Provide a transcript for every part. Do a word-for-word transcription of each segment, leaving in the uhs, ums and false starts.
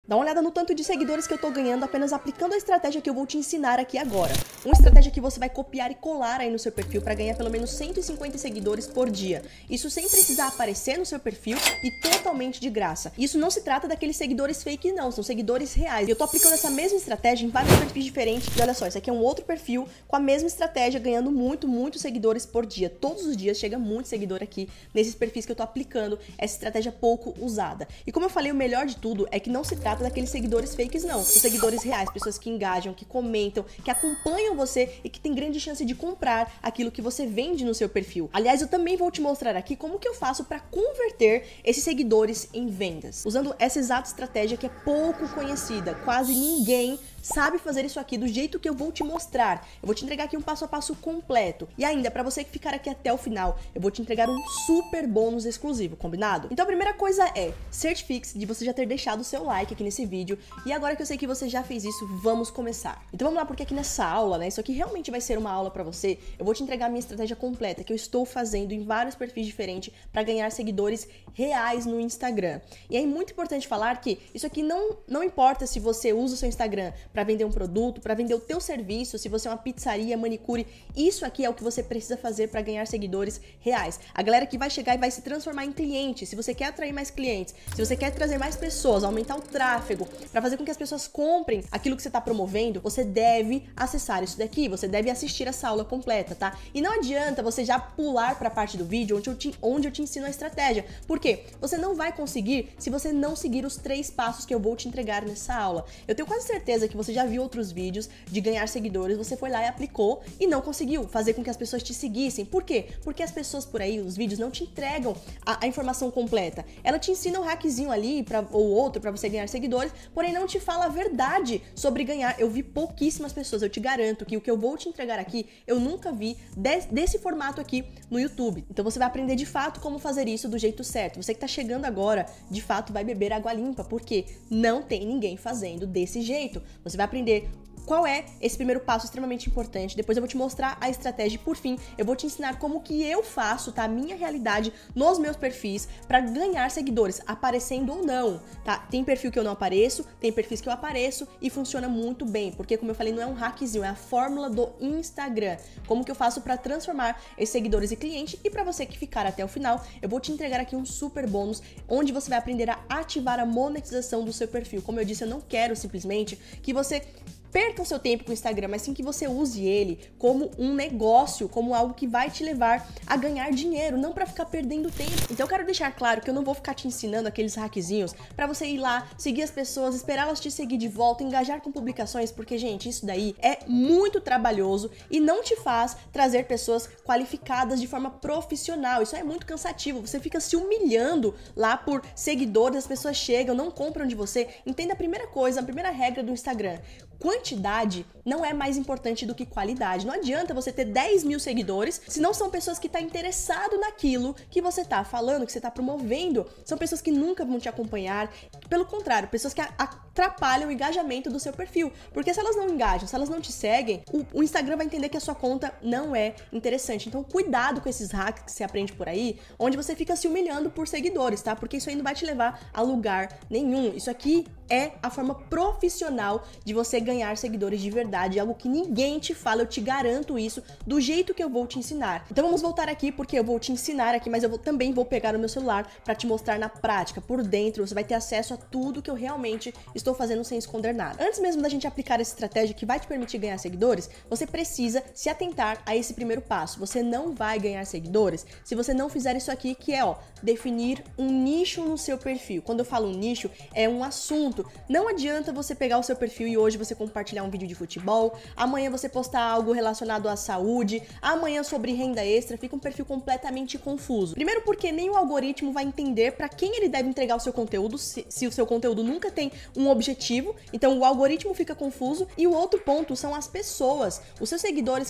Dá uma olhada no tanto de seguidores que eu tô ganhando apenas aplicando a estratégia que eu vou te ensinar aqui agora. Uma estratégia que você vai copiar e colar aí no seu perfil para ganhar pelo menos cento e cinquenta seguidores por dia. Isso sem precisar aparecer no seu perfil e totalmente de graça. Isso não se trata daqueles seguidores fake não, são seguidores reais. Eu tô aplicando essa mesma estratégia em vários perfis diferentes. E olha só, esse aqui é um outro perfil com a mesma estratégia, ganhando muito, muitos seguidores por dia. Todos os dias chega muito seguidor aqui nesses perfis que eu tô aplicando essa estratégia pouco usada. E como eu falei, o melhor de tudo é que não se trata daqueles seguidores fakes não, são seguidores reais, pessoas que engajam, que comentam, que acompanham você e que tem grande chance de comprar aquilo que você vende no seu perfil. Aliás, eu também vou te mostrar aqui como que eu faço para converter esses seguidores em vendas, usando essa exata estratégia que é pouco conhecida, quase ninguém sabe fazer isso aqui do jeito que eu vou te mostrar. Eu vou te entregar aqui um passo a passo completo. E ainda, para você que ficar aqui até o final, eu vou te entregar um super bônus exclusivo, combinado? Então a primeira coisa é, certifique-se de você já ter deixado o seu like aqui nesse vídeo. E agora que eu sei que você já fez isso, vamos começar. Então vamos lá, porque aqui nessa aula, né, isso aqui realmente vai ser uma aula para você. Eu vou te entregar a minha estratégia completa, que eu estou fazendo em vários perfis diferentes para ganhar seguidores reais no Instagram. E é muito importante falar que isso aqui não, não importa se você usa o seu Instagram para vender um produto, para vender o teu serviço, se você é uma pizzaria, manicure, isso aqui é o que você precisa fazer para ganhar seguidores reais. A galera que vai chegar e vai se transformar em cliente. Se você quer atrair mais clientes, se você quer trazer mais pessoas, aumentar o tráfego, para fazer com que as pessoas comprem aquilo que você está promovendo, você deve acessar isso daqui, você deve assistir essa aula completa, tá? E não adianta você já pular para a parte do vídeo onde eu, te, onde eu te ensino a estratégia. Por quê? Você não vai conseguir se você não seguir os três passos que eu vou te entregar nessa aula. Eu tenho quase certeza que você já viu outros vídeos de ganhar seguidores, você foi lá e aplicou e não conseguiu fazer com que as pessoas te seguissem. Por quê? Porque as pessoas por aí, os vídeos não te entregam a, a informação completa. Ela te ensina um hackzinho ali pra, ou outro para você ganhar seguidores, porém não te fala a verdade sobre ganhar. Eu vi pouquíssimas pessoas, eu te garanto que o que eu vou te entregar aqui, eu nunca vi de, desse formato aqui no YouTube. Então você vai aprender de fato como fazer isso do jeito certo. Você que tá chegando agora, de fato vai beber água limpa, porque não tem ninguém fazendo desse jeito. Você vai aprender qual é esse primeiro passo extremamente importante, depois eu vou te mostrar a estratégia e por fim eu vou te ensinar como que eu faço, tá? A minha realidade nos meus perfis para ganhar seguidores, aparecendo ou não, tá? Tem perfil que eu não apareço, tem perfis que eu apareço e funciona muito bem, porque como eu falei, não é um hackzinho, é a fórmula do Instagram. Como que eu faço para transformar esses seguidores em cliente e para você que ficar até o final, eu vou te entregar aqui um super bônus, onde você vai aprender a ativar a monetização do seu perfil. Como eu disse, eu não quero simplesmente que você perca o seu tempo com o Instagram, mas sim que você use ele como um negócio, como algo que vai te levar a ganhar dinheiro, não para ficar perdendo tempo. Então eu quero deixar claro que eu não vou ficar te ensinando aqueles hackzinhos para você ir lá, seguir as pessoas, esperar elas te seguir de volta, engajar com publicações, porque, gente, isso daí é muito trabalhoso e não te faz trazer pessoas qualificadas de forma profissional. Isso é muito cansativo, você fica se humilhando lá por seguidores, as pessoas chegam, não compram de você. Entenda a primeira coisa, a primeira regra do Instagram: quantidade não é mais importante do que qualidade. Não adianta você ter dez mil seguidores se não são pessoas que estão interessadas naquilo que você está falando, que você está promovendo. São pessoas que nunca vão te acompanhar. Pelo contrário, pessoas que atrapalham o engajamento do seu perfil. Porque se elas não engajam, se elas não te seguem, o, o Instagram vai entender que a sua conta não é interessante. Então cuidado com esses hacks que você aprende por aí, onde você fica se humilhando por seguidores, tá? Porque isso aí não vai te levar a lugar nenhum. Isso aqui é a forma profissional de você ganhar seguidores de verdade, algo que ninguém te fala, eu te garanto isso, do jeito que eu vou te ensinar. Então vamos voltar aqui, porque eu vou te ensinar aqui, mas eu vou, também vou pegar o meu celular para te mostrar na prática, por dentro, você vai ter acesso a tudo que eu realmente estou fazendo sem esconder nada. Antes mesmo da gente aplicar essa estratégia que vai te permitir ganhar seguidores, você precisa se atentar a esse primeiro passo. Você não vai ganhar seguidores se você não fizer isso aqui, que é, ó, definir um nicho no seu perfil. Quando eu falo um nicho, é um assunto. Não adianta você pegar o seu perfil e hoje você compartilhar um vídeo de futebol, amanhã você postar algo relacionado à saúde, amanhã sobre renda extra, fica um perfil completamente confuso. Primeiro porque nem o algoritmo vai entender para quem ele deve entregar o seu conteúdo, se, se o seu conteúdo nunca tem um objetivo, então o algoritmo fica confuso. E o outro ponto são as pessoas, os seus seguidores que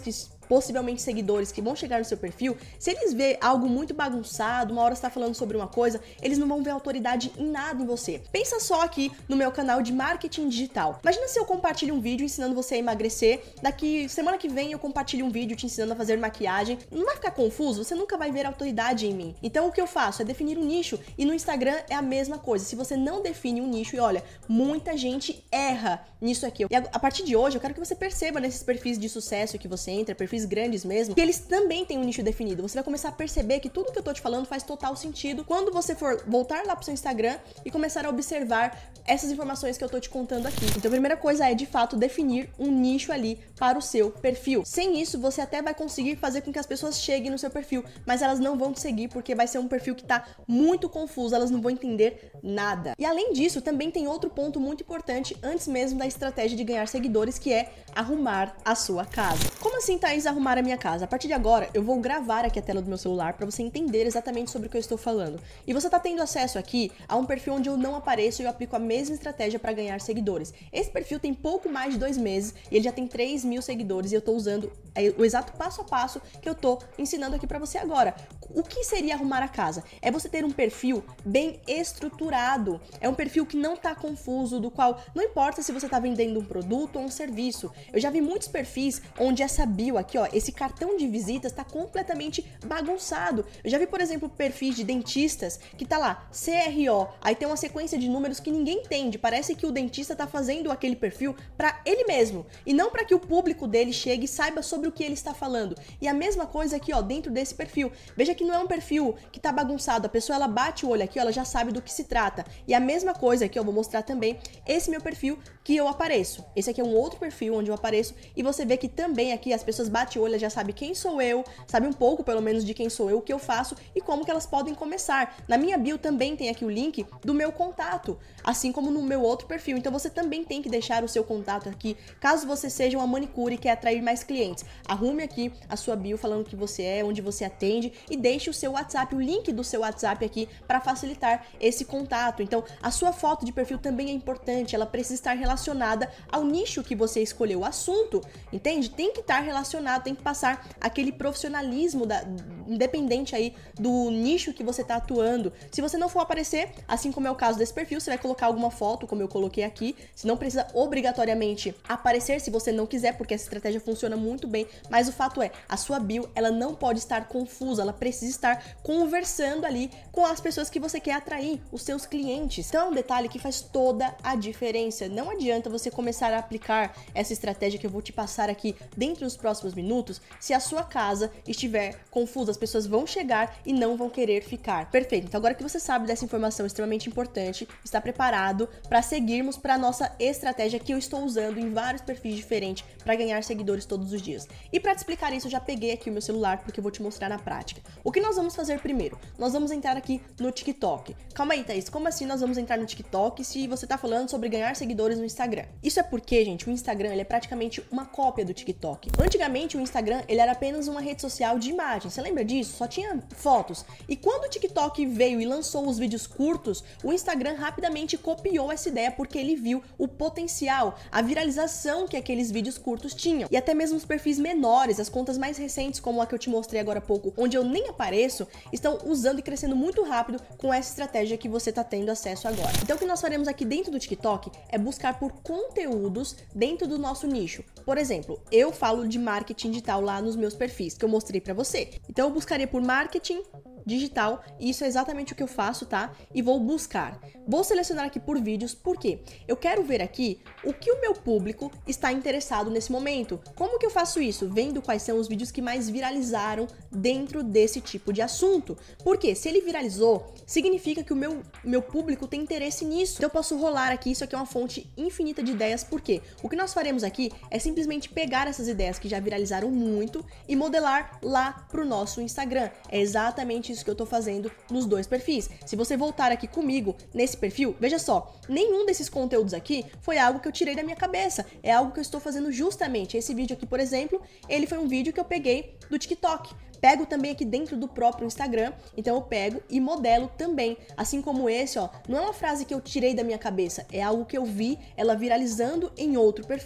possivelmente seguidores que vão chegar no seu perfil, se eles verem algo muito bagunçado, uma hora você tá falando sobre uma coisa, eles não vão ver autoridade em nada em você. Pensa só aqui no meu canal de marketing digital. Imagina se eu compartilho um vídeo ensinando você a emagrecer, daqui semana que vem eu compartilho um vídeo te ensinando a fazer maquiagem. Não vai ficar confuso? Você nunca vai ver autoridade em mim. Então o que eu faço é definir um nicho, e no Instagram é a mesma coisa. Se você não define um nicho, e olha, muita gente erra nisso aqui. E a partir de hoje eu quero que você perceba nesses perfis de sucesso que você entra, perfis grandes mesmo, que eles também têm um nicho definido. Você vai começar a perceber que tudo que eu tô te falando faz total sentido quando você for voltar lá pro seu Instagram e começar a observar essas informações que eu tô te contando aqui. Então a primeira coisa é, de fato, definir um nicho ali para o seu perfil. Sem isso, você até vai conseguir fazer com que as pessoas cheguem no seu perfil, mas elas não vão te seguir porque vai ser um perfil que tá muito confuso, elas não vão entender nada. E além disso, também tem outro ponto muito importante antes mesmo da estratégia de ganhar seguidores, que é arrumar a sua casa. Como assim, Thaís, arrumar a minha casa? A partir de agora, eu vou gravar aqui a tela do meu celular para você entender exatamente sobre o que eu estou falando. E você tá tendo acesso aqui a um perfil onde eu não apareço e eu aplico a mesma estratégia para ganhar seguidores. Esse perfil tem pouco mais de dois meses e ele já tem três mil seguidores, e eu tô usando o exato passo a passo que eu tô ensinando aqui para você agora. O que seria arrumar a casa? É você ter um perfil bem estruturado, é um perfil que não tá confuso, do qual não importa se você tá vendendo um produto ou um serviço. Eu já vi muitos perfis onde essa bio aqui, ó, esse cartão de visitas tá completamente bagunçado. Eu já vi, por exemplo, perfis de dentistas que tá lá, C R O, aí tem uma sequência de números que ninguém entende, parece que o dentista tá fazendo aquele perfil para ele mesmo, e não para que o público dele chegue e saiba sobre o que ele está falando. E a mesma coisa aqui, ó, dentro desse perfil. Veja que não é um perfil que tá bagunçado, a pessoa ela bate o olho aqui, ó, ela já sabe do que se trata. E a mesma coisa aqui, eu vou mostrar também esse meu perfil que eu apareço. Esse aqui é um outro perfil onde eu apareço, e você vê que também aqui as pessoas batem o olho, já sabem quem sou eu, sabe um pouco pelo menos de quem sou eu, o que eu faço e como que elas podem começar. Na minha bio também tem aqui o link do meu contato, assim como no meu outro perfil. Então você também tem que deixar o seu contato aqui, caso você seja uma manicure e quer atrair mais clientes. Arrume aqui a sua bio falando que você é, onde você atende, e deixe o seu WhatsApp, o link do seu WhatsApp aqui para facilitar esse contato. Então a sua foto de perfil também é importante, ela precisa estar relacionada ao nicho que você escolheu, o assunto, entende? Tem que estar relacionado, tem que passar aquele profissionalismo da, independente aí do nicho que você está atuando. Se você não for aparecer, assim como é o caso desse perfil, você vai colocar alguma foto, como eu coloquei aqui. Se não precisa obrigatoriamente aparecer, se você não quiser, porque essa estratégia funciona muito bem, mas o fato é, a sua bio, ela não pode estar confusa, ela precisa estar conversando ali com as pessoas que você quer atrair, os seus clientes. Então é um detalhe que faz toda a diferença. Não adianta você começar a aplicar essa estratégia que eu vou te passar aqui dentro dos próximos minutos se a sua casa estiver confusa. As pessoas vão chegar e não vão querer ficar. Perfeito. Então agora que você sabe dessa informação extremamente importante, está preparado para seguirmos para a nossa estratégia que eu estou usando em vários perfis diferentes para ganhar seguidores todos os dias. E para te explicar isso, eu já peguei aqui o meu celular porque eu vou te mostrar na prática. O que nós vamos fazer primeiro? Nós vamos entrar aqui no TikTok. Calma aí, Thaís, como assim nós vamos entrar no TikTok se você tá falando sobre ganhar seguidores no Instagram? Isso é porque, gente, o Instagram ele é praticamente uma cópia do TikTok. Antigamente o Instagram ele era apenas uma rede social de imagens, você lembra disso? Só tinha fotos. E quando o TikTok veio e lançou os vídeos curtos, o Instagram rapidamente copiou essa ideia porque ele viu o potencial, a viralização que aqueles vídeos curtos tinham. E até mesmo os perfis menores, as contas mais recentes, como a que eu te mostrei agora há pouco, onde eu nem apareço, estão usando e crescendo muito rápido com essa estratégia que você está tendo acesso agora. Então o que nós faremos aqui dentro do TikTok é buscar por conteúdos dentro do nosso nicho. Por exemplo, eu falo de marketing digital lá nos meus perfis, que eu mostrei para você. Então eu buscaria por marketing digital, e isso é exatamente o que eu faço, tá? E vou buscar. Vou selecionar aqui por vídeos, porque eu quero ver aqui o que o meu público está interessado nesse momento. Como que eu faço isso? Vendo quais são os vídeos que mais viralizaram dentro desse tipo de assunto. Porque se ele viralizou, significa que o meu, meu público tem interesse nisso. Então eu posso rolar aqui, isso aqui é uma fonte infinita de ideias, porque o que nós faremos aqui é simplesmente pegar essas ideias que já viralizaram muito e modelar lá pro nosso Instagram. É exatamente isso que eu tô fazendo nos dois perfis. Se você voltar aqui comigo nesse perfil, veja só, nenhum desses conteúdos aqui foi algo que eu tirei da minha cabeça, é algo que eu estou fazendo justamente. Esse vídeo aqui, por exemplo, ele foi um vídeo que eu peguei do TikTok. Pego também aqui dentro do próprio Instagram, então eu pego e modelo também. Assim como esse, ó, não é uma frase que eu tirei da minha cabeça, é algo que eu vi ela viralizando em outro perfil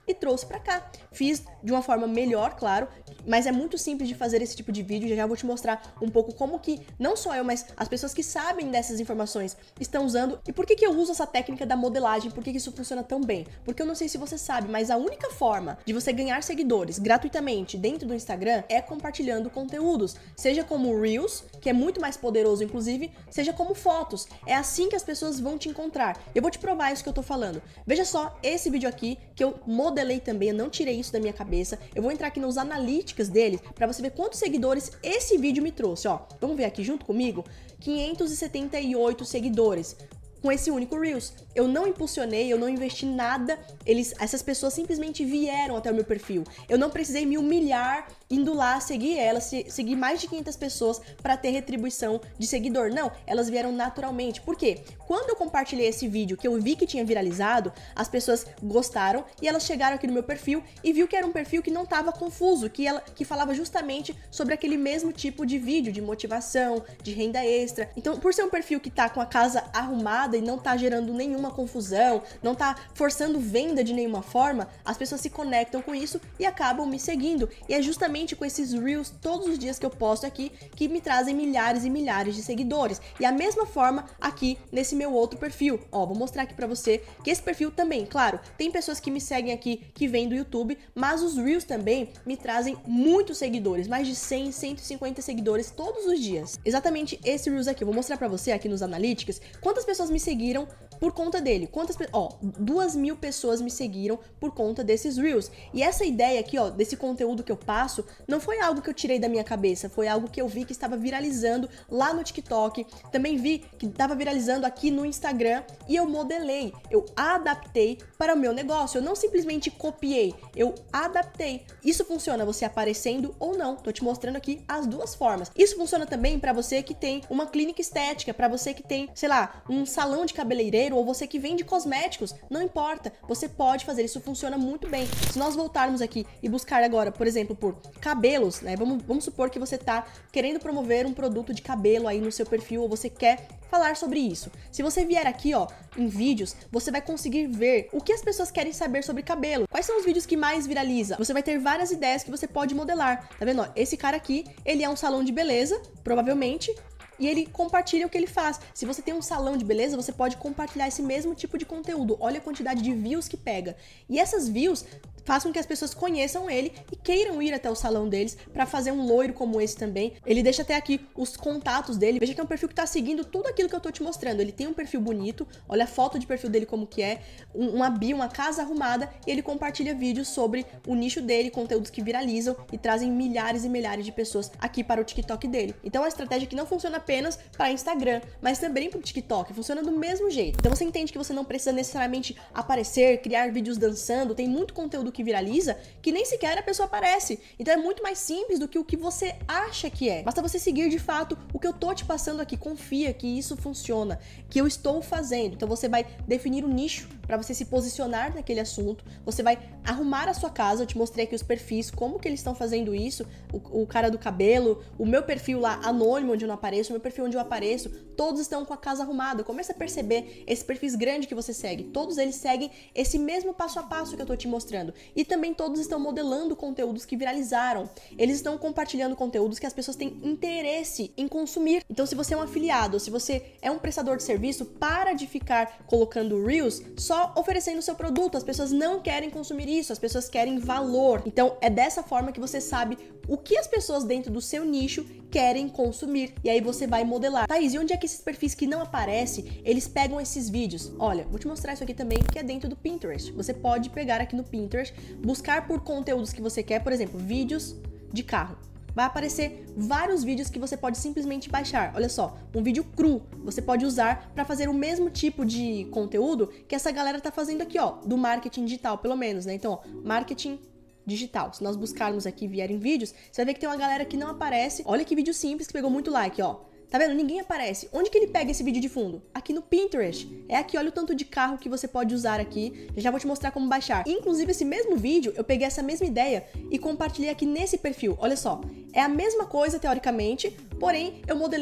e trouxe pra cá. Fiz de uma forma melhor, claro, mas é muito simples de fazer esse tipo de vídeo. Já já vou te mostrar um pouco como que, não só eu, mas as pessoas que sabem dessas informações estão usando e por que que eu uso essa técnica da modelagem, por que que isso funciona tão bem. Porque eu não sei se você sabe, mas a única forma de você ganhar seguidores gratuitamente dentro do Instagram é compartilhando conteúdos, seja como Reels, que é muito mais poderoso inclusive, seja como fotos. É assim que as pessoas vão te encontrar. Eu vou te provar isso que eu tô falando. Veja só esse vídeo aqui, que eu modelei também, eu não tirei isso da minha cabeça. Eu vou entrar aqui nos analytics dele pra você ver quantos seguidores esse vídeo me trouxe, ó. Vamos ver aqui junto comigo? quinhentos e setenta e oito seguidores. Com esse único Reels. Eu não impulsionei, eu não investi nada, eles, essas pessoas simplesmente vieram até o meu perfil. Eu não precisei me humilhar indo lá seguir elas, se, seguir mais de quinhentas pessoas para ter retribuição de seguidor. Não, elas vieram naturalmente. Por quê? Quando eu compartilhei esse vídeo que eu vi que tinha viralizado, as pessoas gostaram e elas chegaram aqui no meu perfil e viu que era um perfil que não estava confuso, que, ela, que falava justamente sobre aquele mesmo tipo de vídeo, de motivação, de renda extra. Então, por ser um perfil que tá com a casa arrumada e não tá gerando nenhuma confusão, não tá forçando venda de nenhuma forma, as pessoas se conectam com isso e acabam me seguindo. E é justamente com esses Reels todos os dias que eu posto aqui que me trazem milhares e milhares de seguidores. E a mesma forma aqui nesse meu outro perfil. Ó, vou mostrar aqui pra você que esse perfil também, claro, tem pessoas que me seguem aqui que vêm do YouTube, mas os Reels também me trazem muitos seguidores, mais de cem, cento e cinquenta seguidores todos os dias. Exatamente esse Reels aqui, eu vou mostrar pra você aqui nos analytics quantas pessoas me seguiram por conta dele. Quantas, ó, duas mil pessoas me seguiram por conta desses Reels. E essa ideia aqui, ó, desse conteúdo que eu passo, não foi algo que eu tirei da minha cabeça, foi algo que eu vi que estava viralizando lá no TikTok, também vi que estava viralizando aqui no Instagram e eu modelei, eu adaptei para o meu negócio, eu não simplesmente copiei, eu adaptei. Isso funciona você aparecendo ou não, tô te mostrando aqui as duas formas. Isso funciona também para você que tem uma clínica estética, para você que tem, sei lá, um salão de cabeleireiro ou você que vende cosméticos, não importa, você pode fazer, isso funciona muito bem. Se nós voltarmos aqui e buscar agora, por exemplo, por cabelos, né, vamos, vamos supor que você tá querendo promover um produto de cabelo aí no seu perfil ou você quer falar sobre isso. Se você vier aqui, ó, em vídeos, você vai conseguir ver o que as pessoas querem saber sobre cabelo. Quais são os vídeos que mais viralizam? Você vai ter várias ideias que você pode modelar. Tá vendo? Ó, esse cara aqui, ele é um salão de beleza, provavelmente, e ele compartilha o que ele faz. Se você tem um salão de beleza, você pode compartilhar esse mesmo tipo de conteúdo. Olha a quantidade de views que pega. E essas views façam que as pessoas conheçam ele e queiram ir até o salão deles para fazer um loiro como esse também. Ele deixa até aqui os contatos dele. Veja que é um perfil que tá seguindo tudo aquilo que eu tô te mostrando. Ele tem um perfil bonito, olha a foto de perfil dele como que é, um, uma bio, uma casa arrumada, e ele compartilha vídeos sobre o nicho dele, conteúdos que viralizam e trazem milhares e milhares de pessoas aqui para o TikTok dele. Então é uma estratégia que não funciona apenas para Instagram, mas também para o TikTok, funciona do mesmo jeito. Então você entende que você não precisa necessariamente aparecer, criar vídeos dançando, tem muito conteúdo que viraliza que nem sequer a pessoa aparece. Então é muito mais simples do que o que você acha que é. Basta você seguir de fato o que eu tô te passando aqui, confia que isso funciona, que eu estou fazendo. Então você vai definir o nicho para você se posicionar naquele assunto, você vai arrumar a sua casa, eu te mostrei aqui os perfis, como que eles estão fazendo isso, o, o cara do cabelo, o meu perfil lá anônimo onde eu não apareço, o meu perfil onde eu apareço, todos estão com a casa arrumada. Começa a perceber esse perfis grande que você segue, todos eles seguem esse mesmo passo a passo que eu tô te mostrando. E também todos estão modelando conteúdos que viralizaram. Eles estão compartilhando conteúdos que as pessoas têm interesse em consumir. Então, se você é um afiliado, ou se você é um prestador de serviço, para de ficar colocando Reels só oferecendo o seu produto. As pessoas não querem consumir isso, as pessoas querem valor. Então, é dessa forma que você sabe o que as pessoas dentro do seu nicho querem consumir. E aí você vai modelar. Thaís, e onde é que esses perfis que não aparecem, eles pegam esses vídeos? Olha, vou te mostrar isso aqui também, que é dentro do Pinterest. Você pode pegar aqui no Pinterest, buscar por conteúdos que você quer, por exemplo, vídeos de carro. Vai aparecer vários vídeos que você pode simplesmente baixar. Olha só, um vídeo cru você pode usar para fazer o mesmo tipo de conteúdo que essa galera tá fazendo aqui, ó, do marketing digital, pelo menos, né? Então, ó, marketing digital. Se nós buscarmos aqui e vierem vídeos, você vai ver que tem uma galera que não aparece. Olha que vídeo simples que pegou muito like, ó. Tá vendo? Ninguém aparece. Onde que ele pega esse vídeo de fundo? Aqui no Pinterest. É aqui, olha o tanto de carro que você pode usar aqui. Já vou te mostrar como baixar. Inclusive, esse mesmo vídeo, eu peguei essa mesma ideia e compartilhei aqui nesse perfil. Olha só. É a mesma coisa, teoricamente, porém, eu modelei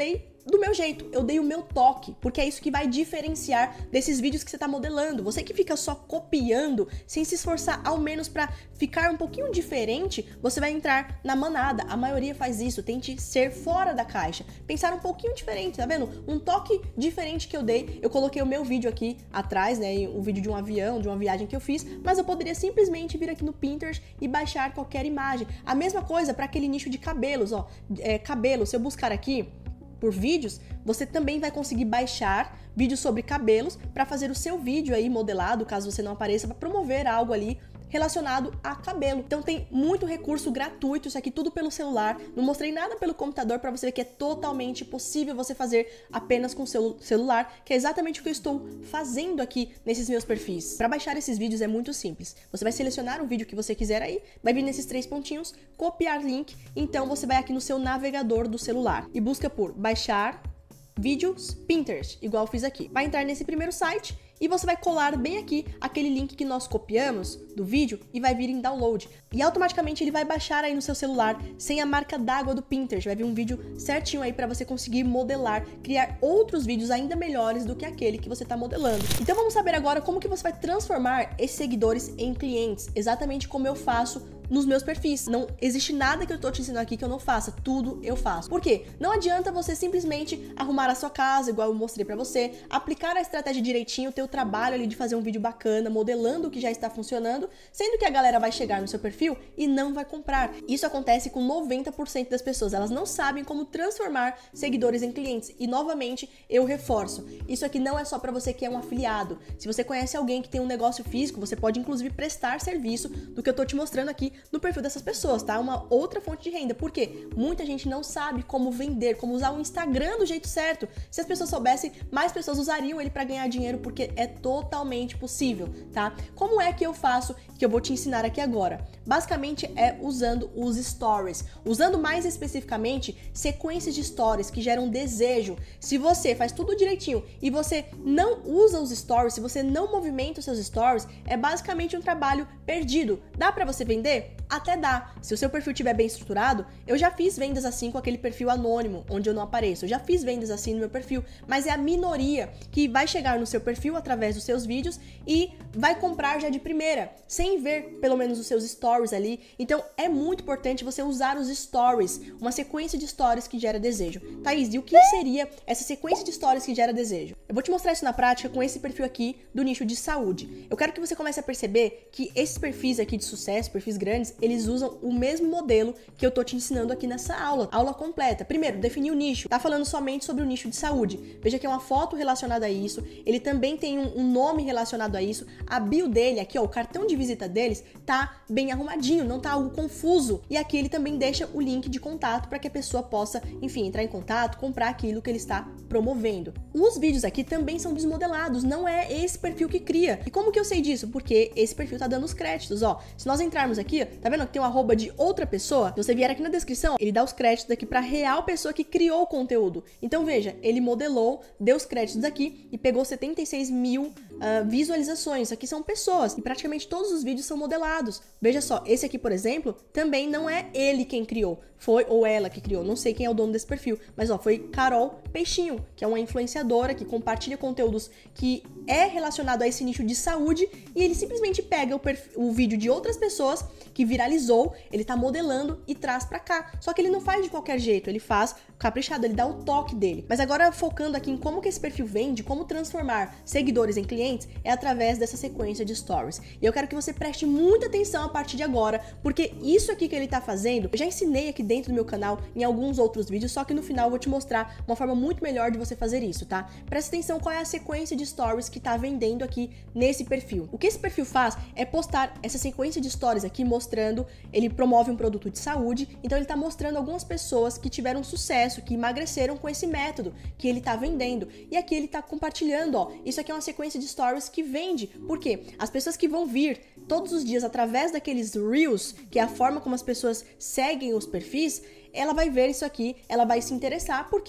do meu jeito, eu dei o meu toque, porque é isso que vai diferenciar desses vídeos que você tá modelando. Você que fica só copiando, sem se esforçar ao menos pra ficar um pouquinho diferente, você vai entrar na manada. A maioria faz isso, tente ser fora da caixa, pensar um pouquinho diferente, tá vendo? Um toque diferente que eu dei, eu coloquei o meu vídeo aqui atrás, né, o vídeo de um avião, de uma viagem que eu fiz, mas eu poderia simplesmente vir aqui no Pinterest e baixar qualquer imagem. A mesma coisa para aquele nicho de cabelos, ó, é, cabelo, se eu buscar aqui por vídeos, você também vai conseguir baixar vídeos sobre cabelos para fazer o seu vídeo aí modelado, caso você não apareça, para promover algo ali relacionado a cabelo. Então tem muito recurso gratuito, isso aqui tudo pelo celular. Não mostrei nada pelo computador para você ver que é totalmente possível você fazer apenas com o seu celular, que é exatamente o que eu estou fazendo aqui nesses meus perfis. Para baixar esses vídeos é muito simples. Você vai selecionar o vídeo que você quiser aí, vai vir nesses três pontinhos, copiar link, então você vai aqui no seu navegador do celular e busca por baixar vídeos Pinterest, igual eu fiz aqui. Vai entrar nesse primeiro site e você vai colar bem aqui aquele link que nós copiamos do vídeo e vai vir em download. E automaticamente ele vai baixar aí no seu celular sem a marca d'água do Pinterest. Vai vir um vídeo certinho aí para você conseguir modelar, criar outros vídeos ainda melhores do que aquele que você está modelando. Então vamos saber agora como que você vai transformar esses seguidores em clientes, exatamente como eu faço nos meus perfis. Não existe nada que eu tô te ensinando aqui que eu não faça, tudo eu faço. Por quê? Não adianta você simplesmente arrumar a sua casa, igual eu mostrei pra você, aplicar a estratégia direitinho, ter o trabalho ali de fazer um vídeo bacana, modelando o que já está funcionando, sendo que a galera vai chegar no seu perfil e não vai comprar. Isso acontece com noventa por cento das pessoas, elas não sabem como transformar seguidores em clientes. E novamente, eu reforço, isso aqui não é só pra você que é um afiliado. Se você conhece alguém que tem um negócio físico, você pode inclusive prestar serviço do que eu tô te mostrando aqui no perfil dessas pessoas, tá? Uma outra fonte de renda. Por quê? Muita gente não sabe como vender, como usar o Instagram do jeito certo. Se as pessoas soubessem, mais pessoas usariam ele para ganhar dinheiro, porque é totalmente possível, tá? Como é que eu faço, que eu vou te ensinar aqui agora? Basicamente é usando os stories, usando mais especificamente sequências de stories que geram desejo. Se você faz tudo direitinho e você não usa os stories, se você não movimenta os seus stories, é basicamente um trabalho perdido. Dá para você vender? Até dá. Se o seu perfil estiver bem estruturado, eu já fiz vendas assim com aquele perfil anônimo, onde eu não apareço. Eu já fiz vendas assim no meu perfil, mas é a minoria que vai chegar no seu perfil através dos seus vídeos e vai comprar já de primeira, sem ver pelo menos os seus stories ali. Então é muito importante você usar os stories, uma sequência de stories que gera desejo. Thaís, e o que seria essa sequência de stories que gera desejo? Eu vou te mostrar isso na prática com esse perfil aqui do nicho de saúde. Eu quero que você comece a perceber que esses perfis aqui de sucesso, perfis grandes, eles usam o mesmo modelo que eu tô te ensinando aqui nessa aula, aula completa. Primeiro, definir o nicho. Tá falando somente sobre o nicho de saúde. Veja que é uma foto relacionada a isso, ele também tem um, um nome relacionado a isso. A bio dele, aqui ó, o cartão de visita deles tá bem arrumadinho, não tá algo confuso. E aqui ele também deixa o link de contato para que a pessoa possa, enfim, entrar em contato, comprar aquilo que ele está promovendo. Os vídeos aqui também são desmodelados, não é esse perfil que cria. E como que eu sei disso? Porque esse perfil tá dando os créditos, ó. Se nós entrarmos aqui, tá vendo que tem um arroba de outra pessoa? Se você vier aqui na descrição, ele dá os créditos aqui para a real pessoa que criou o conteúdo. Então veja, ele modelou, deu os créditos aqui e pegou setenta e seis mil uh, visualizações. Isso aqui são pessoas e praticamente todos os vídeos são modelados. Veja só, esse aqui, por exemplo, também não é ele quem criou, foi ou ela que criou, não sei quem é o dono desse perfil, mas ó, foi Carol Peixinho, que é uma influenciadora que compartilha conteúdos que é relacionado a esse nicho de saúde e ele simplesmente pega o, o vídeo de outras pessoas que viralizou, ele tá modelando e traz pra cá. Só que ele não faz de qualquer jeito, ele faz caprichado, ele dá o toque dele. Mas agora focando aqui em como que esse perfil vende, como transformar seguidores em clientes, é através dessa sequência de stories. E eu quero que você preste muita atenção a partir de agora, porque isso aqui que ele tá fazendo, eu já ensinei aqui dentro do meu canal em alguns outros vídeos, só que no final eu vou te mostrar uma forma muito melhor de você fazer isso, tá? Presta atenção qual é a sequência de stories que tá vendendo aqui nesse perfil. O que esse perfil faz é postar essa sequência de stories aqui mostrando, ele promove um produto de saúde, então ele tá mostrando algumas pessoas que tiveram sucesso, que emagreceram com esse método que ele tá vendendo. E aqui ele tá compartilhando, ó, isso aqui é uma sequência de stories que vende. Por quê? As pessoas que vão vir todos os dias através daqueles Reels, que é a forma como as pessoas seguem os perfis, ela vai ver isso aqui, ela vai se interessar. Por quê?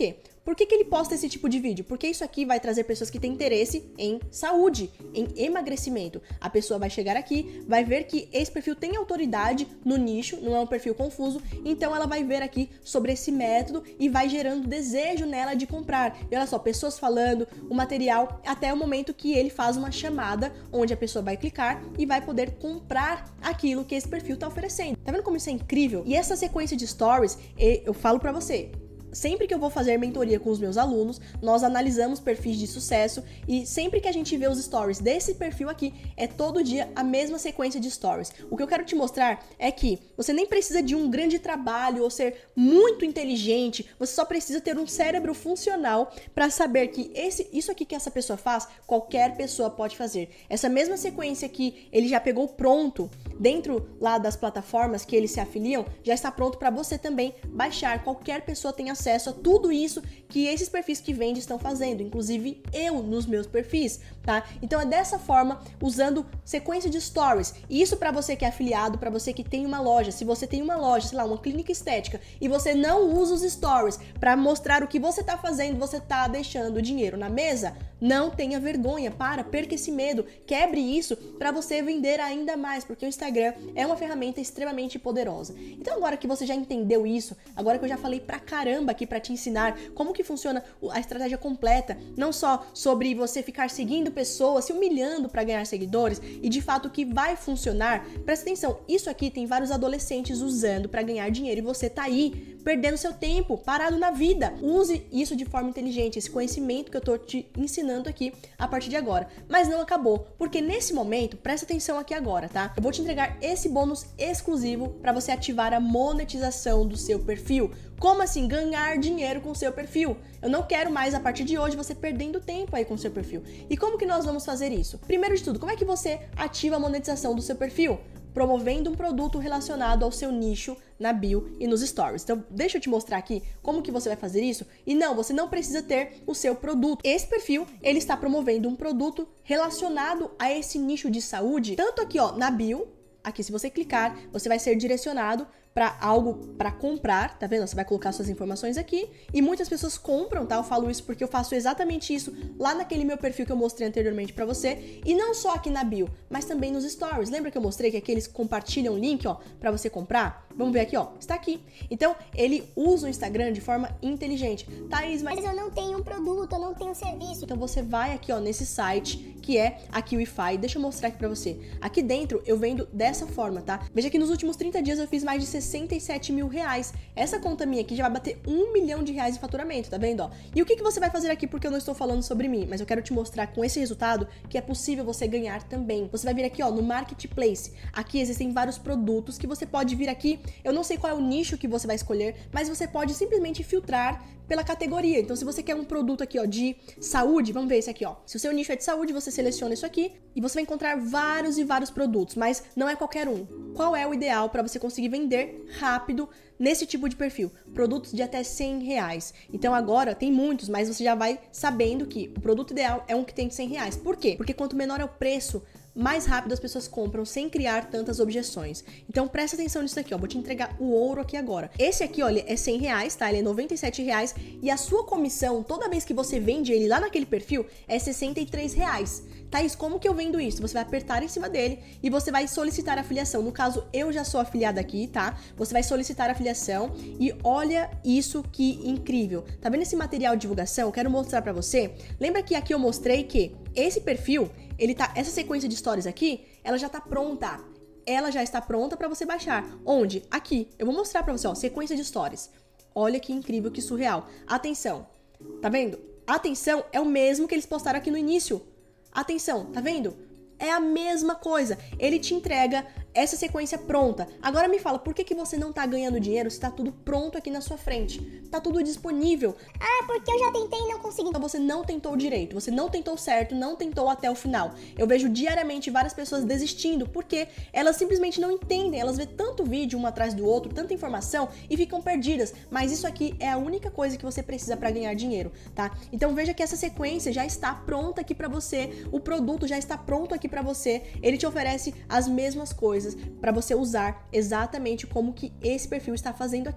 Por que que ele posta esse tipo de vídeo? Porque isso aqui vai trazer pessoas que têm interesse em saúde, em emagrecimento. A pessoa vai chegar aqui, vai ver que esse perfil tem autoridade no nicho, não é um perfil confuso, então ela vai ver aqui sobre esse método e vai gerando desejo nela de comprar. E olha só, pessoas falando, o material, até o momento que ele faz uma chamada, onde a pessoa vai clicar e vai poder comprar aquilo que esse perfil está oferecendo. Tá vendo como isso é incrível? E essa sequência de stories, eu falo pra você, sempre que eu vou fazer mentoria com os meus alunos, nós analisamos perfis de sucesso e sempre que a gente vê os stories desse perfil aqui, é todo dia a mesma sequência de stories. O que eu quero te mostrar é que você nem precisa de um grande trabalho ou ser muito inteligente, você só precisa ter um cérebro funcional para saber que esse, isso aqui que essa pessoa faz, qualquer pessoa pode fazer. Essa mesma sequência que ele já pegou pronto dentro lá das plataformas que eles se afiliam, já está pronto para você também baixar. Qualquer pessoa tem acesso acesso a tudo isso que esses perfis que vendem estão fazendo, inclusive eu nos meus perfis, tá? Então é dessa forma, usando sequência de stories. E isso para você que é afiliado, para você que tem uma loja. Se você tem uma loja, sei lá, uma clínica estética e você não usa os stories para mostrar o que você tá fazendo, você tá deixando dinheiro na mesa, não tenha vergonha, para, perca esse medo, quebre isso para você vender ainda mais, porque o Instagram é uma ferramenta extremamente poderosa. Então agora que você já entendeu isso, agora que eu já falei pra caramba aqui para te ensinar como que funciona a estratégia completa, não só sobre você ficar seguindo pessoas, se humilhando para ganhar seguidores e de fato que vai funcionar, presta atenção, isso aqui tem vários adolescentes usando para ganhar dinheiro e você tá aí perdendo seu tempo, parado na vida. Use isso de forma inteligente, esse conhecimento que eu tô te ensinando aqui a partir de agora. Mas não acabou, porque nesse momento, presta atenção aqui agora, tá? Eu vou te entregar esse bônus exclusivo para você ativar a monetização do seu perfil. Como assim ganhar dinheiro com o seu perfil? Eu não quero mais, a partir de hoje, você perdendo tempo aí com o seu perfil. E como que nós vamos fazer isso? Primeiro de tudo, como é que você ativa a monetização do seu perfil? Promovendo um produto relacionado ao seu nicho na bio e nos stories. Então, deixa eu te mostrar aqui como que você vai fazer isso. E não, você não precisa ter o seu produto. Esse perfil, ele está promovendo um produto relacionado a esse nicho de saúde, tanto aqui, ó, na bio. Aqui, se você clicar, você vai ser direcionado para algo para comprar, tá vendo? Você vai colocar suas informações aqui e muitas pessoas compram, tá? Eu falo isso porque eu faço exatamente isso lá naquele meu perfil que eu mostrei anteriormente para você e não só aqui na bio, mas também nos stories. Lembra que eu mostrei que aqui eles compartilham o link, ó, para você comprar? Vamos ver aqui, ó, está aqui. Então, ele usa o Instagram de forma inteligente. Thaís, mas eu não tenho um produto, eu não tenho um serviço. Então, você vai aqui, ó, nesse site que é a Kiwify. Deixa eu mostrar aqui para você. Aqui dentro, eu vendo dessa forma, tá? Veja que nos últimos trinta dias eu fiz mais de sessenta e sete mil reais. Essa conta minha aqui já vai bater um milhão de reais de faturamento, tá vendo, ó? E o que que você vai fazer aqui, porque eu não estou falando sobre mim, mas eu quero te mostrar com esse resultado que é possível você ganhar também. Você vai vir aqui, ó, no Marketplace. Aqui existem vários produtos que você pode vir aqui. Eu não sei qual é o nicho que você vai escolher, mas você pode simplesmente filtrar pela categoria. Então, se você quer um produto aqui, ó, de saúde, vamos ver esse aqui, ó. Se o seu nicho é de saúde, você seleciona isso aqui e você vai encontrar vários e vários produtos, mas não é qualquer um. Qual é o ideal para você conseguir vender rápido nesse tipo de perfil? Produtos de até cem reais. Então, agora tem muitos, mas você já vai sabendo que o produto ideal é um que tem de cem reais. Por quê? Porque quanto menor é o preço, mais rápido as pessoas compram sem criar tantas objeções. Então presta atenção nisso aqui, ó. Vou te entregar o ouro aqui agora. Esse aqui, olha, é cem reais, tá? Ele é noventa e sete reais e a sua comissão, toda vez que você vende ele lá naquele perfil, é sessenta e três reais. Thaís, como que eu vendo isso? Você vai apertar em cima dele e você vai solicitar a afiliação. No caso, eu já sou afiliada aqui, tá? Você vai solicitar a afiliação e olha isso que incrível. Tá vendo esse material de divulgação? Eu quero mostrar pra você. Lembra que aqui eu mostrei que esse perfil, ele tá, essa sequência de stories aqui, ela já tá pronta. Ela já está pronta para você baixar. Onde? Aqui. Eu vou mostrar para você, ó, sequência de stories. Olha que incrível, que surreal. Atenção. Tá vendo? Atenção é o mesmo que eles postaram aqui no início. Atenção, tá vendo? É a mesma coisa. Ele te entrega essa sequência pronta. Agora me fala, por que que você não tá ganhando dinheiro se tá tudo pronto aqui na sua frente? Tá tudo disponível. Ah, porque eu já tentei e não consegui. Então você não tentou direito, você não tentou certo, não tentou até o final. Eu vejo diariamente várias pessoas desistindo porque elas simplesmente não entendem. Elas vê tanto vídeo um atrás do outro, tanta informação e ficam perdidas. Mas isso aqui é a única coisa que você precisa para ganhar dinheiro, tá? Então veja que essa sequência já está pronta aqui para você. O produto já está pronto aqui para você. Ele te oferece as mesmas coisas para você usar exatamente como que esse perfil está fazendo aqui.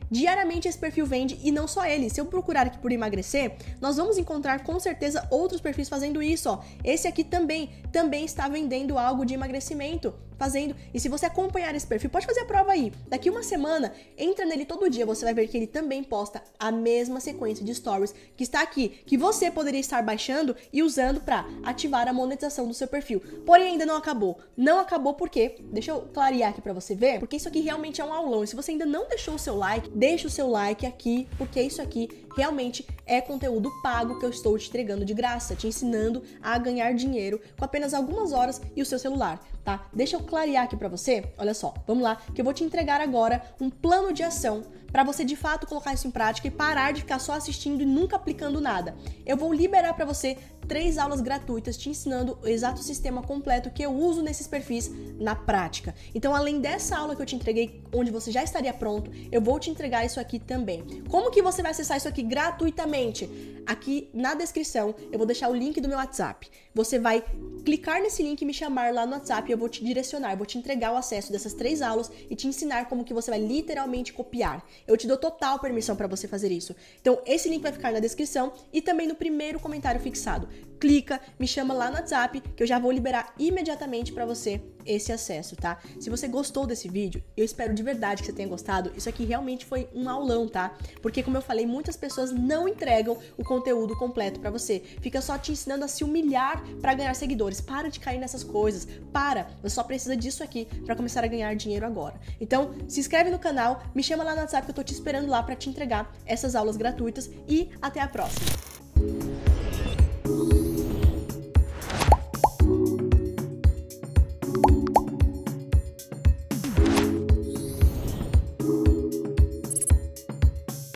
Diariamente esse perfil vende e não só ele. Se eu procurar aqui por emagrecer, nós vamos encontrar com certeza outros perfis fazendo isso, ó. Esse aqui também, também está vendendo algo de emagrecimento, fazendo. E se você acompanhar esse perfil, pode fazer a prova aí. Daqui uma semana, entra nele todo dia, você vai ver que ele também posta a mesma sequência de stories que está aqui, que você poderia estar baixando e usando para ativar a monetização do seu perfil. Porém, ainda não acabou. Não acabou porque, deixa eu clarear aqui para você ver, porque isso aqui realmente é um aulão. E se você ainda não deixou o seu like, deixa o seu like aqui, porque isso aqui realmente é conteúdo pago que eu estou te entregando de graça, te ensinando a ganhar dinheiro com apenas algumas horas e o seu celular, tá? Deixa eu clarear aqui pra você, olha só, vamos lá, que eu vou te entregar agora um plano de ação para você de fato colocar isso em prática e parar de ficar só assistindo e nunca aplicando nada. Eu vou liberar para você três aulas gratuitas te ensinando o exato sistema completo que eu uso nesses perfis na prática. Então, além dessa aula que eu te entreguei, onde você já estaria pronto, eu vou te entregar isso aqui também. Como que você vai acessar isso aqui gratuitamente? Aqui na descrição eu vou deixar o link do meu WhatsApp. Você vai clicar nesse link e me chamar lá no WhatsApp e eu vou te direcionar, eu vou te entregar o acesso dessas três aulas e te ensinar como que você vai literalmente copiar. Eu te dou total permissão para você fazer isso. Então, esse link vai ficar na descrição e também no primeiro comentário fixado. Clica, me chama lá no WhatsApp que eu já vou liberar imediatamente para você esse acesso, tá? Se você gostou desse vídeo, eu espero de verdade que você tenha gostado. Isso aqui realmente foi um aulão, tá? Porque, como eu falei, muitas pessoas não entregam o conteúdo completo para você. Fica só te ensinando a se humilhar para ganhar seguidores. Para de cair nessas coisas. Para! Você só precisa disso aqui para começar a ganhar dinheiro agora. Então, se inscreve no canal, me chama lá no WhatsApp que eu tô te esperando lá para te entregar essas aulas gratuitas e até a próxima.